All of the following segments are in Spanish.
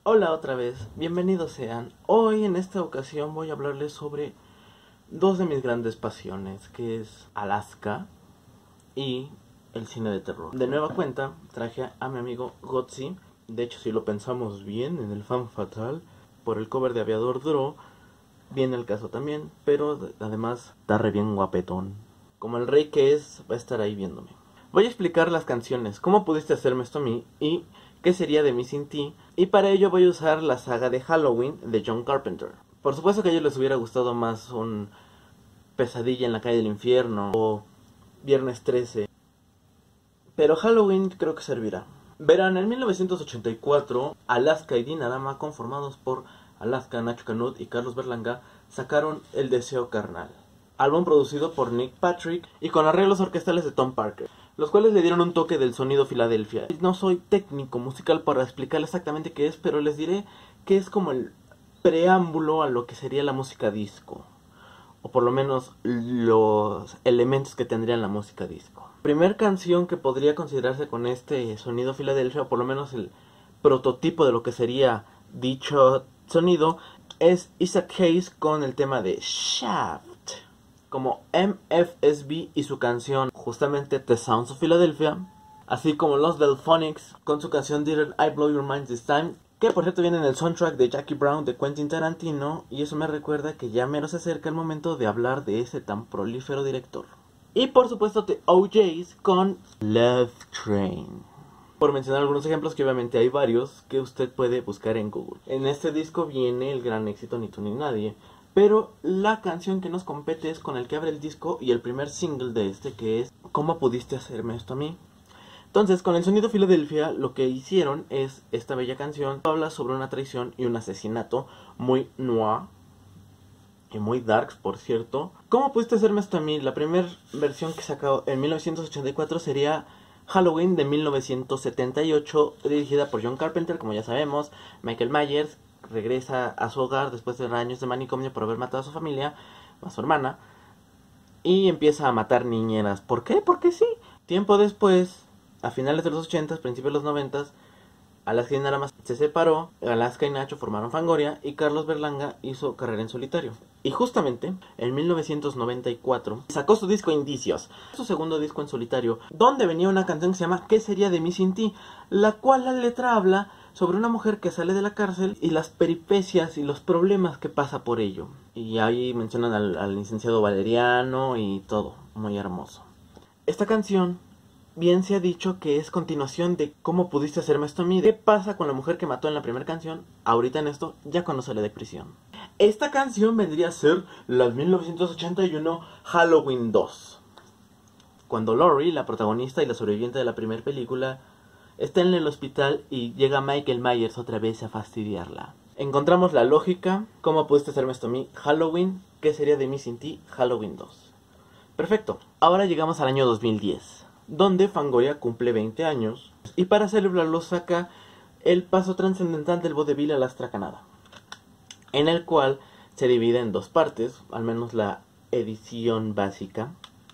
Hola otra vez, bienvenidos sean. Hoy en esta ocasión voy a hablarles sobre dos de mis grandes pasiones, que es Alaska y el cine de terror. De nueva cuenta traje a mi amigo Gotzi. De hecho, si lo pensamos bien, en el Fan Fatal, por el cover de Aviador Duro, viene el caso también, pero además está re bien guapetón. Como el rey que es, va a estar ahí viéndome. Voy a explicar las canciones, cómo pudiste hacerme esto a mí y qué sería de mí sin ti. Y para ello voy a usar la saga de Halloween de John Carpenter. Por supuesto que a ellos les hubiera gustado más un Pesadilla en la calle del infierno o Viernes 13. Pero Halloween creo que servirá. Verán, en 1984, Alaska y Dinarama, conformados por Alaska, Nacho Canut y Carlos Berlanga, sacaron El Deseo Carnal, álbum producido por Nick Patrick y con arreglos orquestales de Tom Parker, los cuales le dieron un toque del sonido Filadelfia. No soy técnico musical para explicar exactamente qué es, pero les diré que es como el preámbulo a lo que sería la música disco, o por lo menos los elementos que tendría la música disco. Primer canción que podría considerarse con este sonido Filadelfia, o por lo menos el prototipo de lo que sería dicho sonido, es Isaac Hayes con el tema de Shaft, como MFSB y su canción justamente The Sounds of Philadelphia, así como los Delphonics con su canción Didn't I Blow Your Mind This Time, que por cierto viene en el soundtrack de Jackie Brown de Quentin Tarantino, y eso me recuerda que ya menos se acerca el momento de hablar de ese tan prolífero director. Y por supuesto The OJs con Love Train, por mencionar algunos ejemplos, que obviamente hay varios que usted puede buscar en Google. En este disco viene el gran éxito Ni tú ni nadie, pero la canción que nos compete es con el que abre el disco y el primer single de este, que es ¿Cómo pudiste hacerme esto a mí? Entonces, con el sonido Filadelfia, lo que hicieron es esta bella canción. Habla sobre una traición y un asesinato muy noir y muy darks, por cierto. ¿Cómo pudiste hacerme esto a mí? La primera versión que sacó en 1984 sería Halloween de 1978, dirigida por John Carpenter, como ya sabemos. Michael Myers regresa a su hogar después de años de manicomio por haber matado a su familia, a su hermana, y empieza a matar niñeras. ¿Por qué? Porque sí. Tiempo después, a finales de los 80s, principios de los 90s, Alaska y Dinarama se separó, Alaska y Nacho formaron Fangoria y Carlos Berlanga hizo carrera en solitario. Y justamente en 1994 sacó su disco Indicios, su segundo disco en solitario, donde venía una canción que se llama ¿Qué sería de mí sin ti?, la cual la letra habla sobre una mujer que sale de la cárcel y las peripecias y los problemas que pasa por ello. Y ahí mencionan al licenciado Valeriano y todo, muy hermoso. Esta canción, bien se ha dicho que es continuación de ¿Cómo pudiste hacerme esto a mí? ¿Qué pasa con la mujer que mató en la primera canción? Ahorita en esto, ya cuando sale de prisión. Esta canción vendría a ser la 1981 Halloween 2. Cuando Laurie, la protagonista y la sobreviviente de la primera película, está en el hospital y llega Michael Myers otra vez a fastidiarla. Encontramos la lógica. ¿Cómo pudiste hacerme esto a mí? Halloween. ¿Qué sería de mí sin ti? Halloween 2. Perfecto. Ahora llegamos al año 2010, donde Fangoria cumple 20 años, y para celebrarlo saca el paso trascendental del vodevil a la Astracanada, en el cual se divide en dos partes, al menos la edición básica,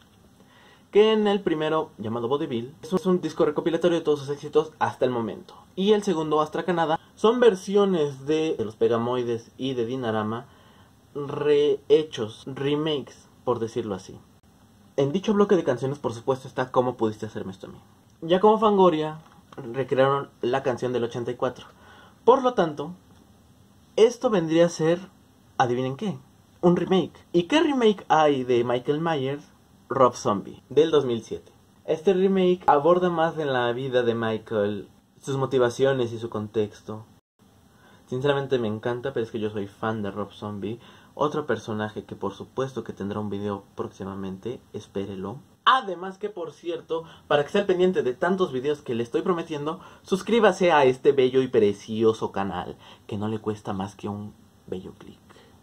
que en el primero, llamado Vodevil, es un disco recopilatorio de todos sus éxitos hasta el momento, y el segundo, Astracanada, son versiones de los Pegamoides y de Dinarama, rehechos, remakes, por decirlo así. En dicho bloque de canciones, por supuesto, está ¿Cómo pudiste hacerme esto a mí? Ya como Fangoria, recrearon la canción del 84. Por lo tanto, esto vendría a ser, ¿adivinen qué? Un remake. ¿Y qué remake hay de Michael Myers? Rob Zombie, del 2007. Este remake aborda más de la vida de Michael, sus motivaciones y su contexto. Sinceramente me encanta, pero es que yo soy fan de Rob Zombie. Otro personaje que por supuesto que tendrá un video próximamente, espérelo. Además que, por cierto, para que esté al pendiente de tantos videos que le estoy prometiendo, suscríbase a este bello y precioso canal, que no le cuesta más que un bello clic.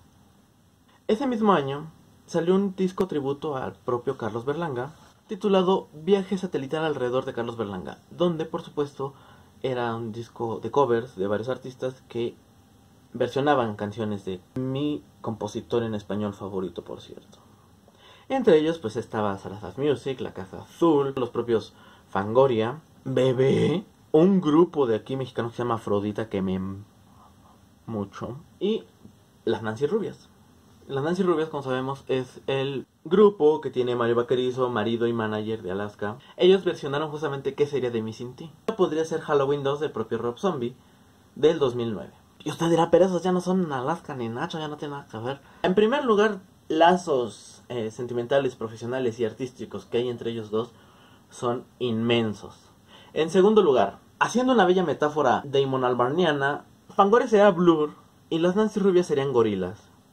Ese mismo año salió un disco tributo al propio Carlos Berlanga, titulado Viaje satelital alrededor de Carlos Berlanga, donde por supuesto era un disco de covers de varios artistas que versionaban canciones de mi compositor en español favorito, por cierto. Entre ellos pues estaba Salazar Music, La Casa Azul, los propios Fangoria, Bebé, un grupo de aquí mexicano que se llama Afrodita que me mucho. Y las Nancy Rubias. Las Nancy Rubias, como sabemos, es el grupo que tiene Mario Vaquerizo, marido y manager de Alaska. Ellos versionaron justamente qué sería de Me Sin Ti. Podría ser Halloween 2 del propio Rob Zombie del 2009. Y usted dirá, pero esos ya no son Alaska ni Nacho, ya no tiene nada que ver. En primer lugar, lazos sentimentales, profesionales y artísticos que hay entre ellos dos son inmensos. En segundo lugar, haciendo una bella metáfora Damon-albarniana, Fangoria sería Blur y las Nancy Rubias serían gorilas.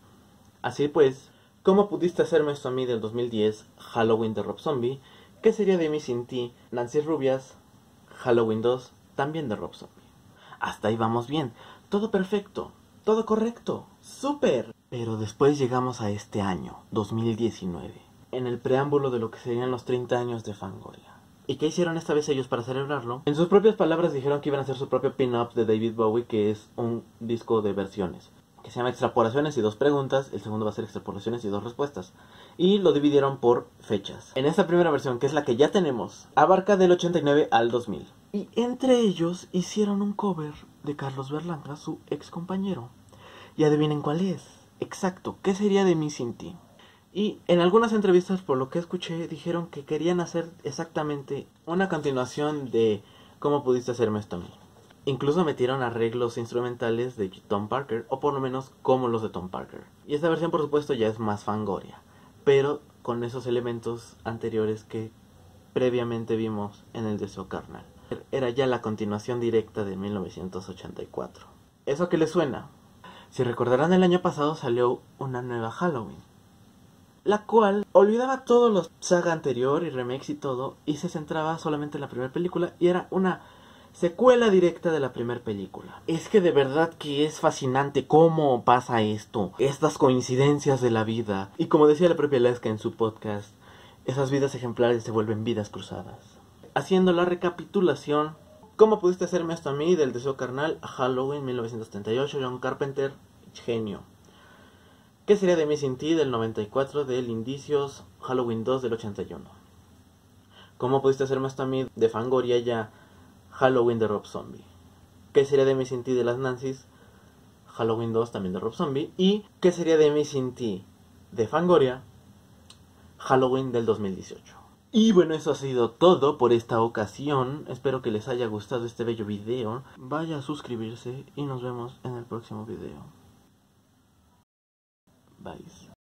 Así pues, ¿cómo pudiste hacerme esto a mí del 2010, Halloween de Rob Zombie? ¿Qué sería de mí sin ti, Nancy Rubias, Halloween 2, también de Rob Zombie? Hasta ahí vamos bien, todo perfecto, todo correcto, súper. Pero después llegamos a este año, 2019, en el preámbulo de lo que serían los 30 años de Fangoria. ¿Y qué hicieron esta vez ellos para celebrarlo? En sus propias palabras dijeron que iban a hacer su propio pin-up de David Bowie, que es un disco de versiones, que se llama Extrapolaciones y 2 preguntas. El segundo va a ser Extrapolaciones y 2 respuestas. Y lo dividieron por fechas. En esta primera versión, que es la que ya tenemos, abarca del 89 al 2000. Y entre ellos hicieron un cover de Carlos Berlanga, su ex compañero. Y adivinen cuál es. Exacto, ¿qué sería de mí sin ti? Y en algunas entrevistas, por lo que escuché, dijeron que querían hacer exactamente una continuación de ¿Cómo pudiste hacerme esto a mí? Incluso metieron arreglos instrumentales de Tom Parker, o por lo menos como los de Tom Parker. Y esta versión, por supuesto, ya es más Fangoria, pero con esos elementos anteriores que previamente vimos en El Deseo Carnal. Era ya la continuación directa de 1984. ¿Eso a qué les suena? Si recordarán, el año pasado salió una nueva Halloween, la cual olvidaba todos los saga anterior y remakes y todo, y se centraba solamente en la primera película, y era una secuela directa de la primera película. Es que de verdad que es fascinante cómo pasa esto, estas coincidencias de la vida. Y como decía la propia Alaska en su podcast, esas vidas ejemplares se vuelven vidas cruzadas. Haciendo la recapitulación, ¿cómo pudiste hacerme esto a mí? Del Deseo Carnal a Halloween 1978, John Carpenter, genio. ¿Qué sería de mí sin ti? Del 94, del Indicios, Halloween 2 del 81. ¿Cómo pudiste hacerme esto a mí? De Fangoria ya, Halloween de Rob Zombie. ¿Qué sería de mí sin ti? De las Nancy's, Halloween 2 también de Rob Zombie. ¿Y qué sería de mí sin ti? De Fangoria, Halloween del 2018. Y bueno, eso ha sido todo por esta ocasión. Espero que les haya gustado este bello video. Vaya a suscribirse y nos vemos en el próximo video. Bye.